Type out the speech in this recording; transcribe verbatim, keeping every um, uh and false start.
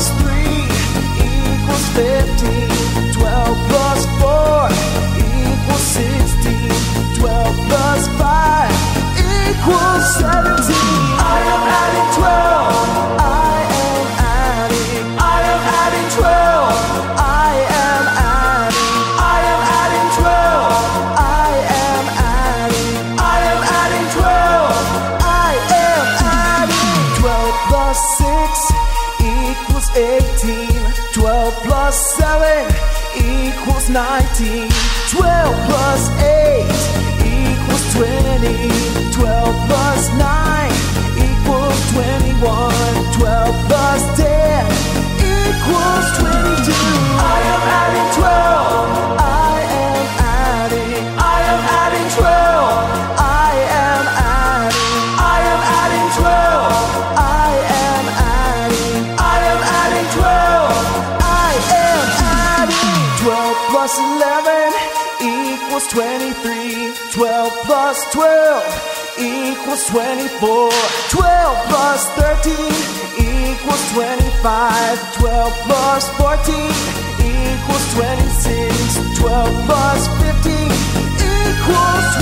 plus three equals fifteen. twelve plus four equals sixteen. twelve plus five equals seventeen. I am adding twelve. I am adding. I am adding twelve. I am adding. I am adding twelve. I am adding. I am adding twelve. I am adding. twelve plus six equals eighteen. twelve plus seven equals nineteen. twelve plus eight equals twenty. twelve plus nine equals twenty-one. twelve plus ten equals twenty-two. I am adding twelve. I am adding. I am adding twelve. I am adding. I am adding twelve. I am adding. I am adding twelve. I am adding. twelve plus eleven equals twenty-three. twelve plus twelve equals twenty-four. twelve plus thirteen equals twenty-five. twelve plus fourteen equals twenty-six. twelve plus fifteen equals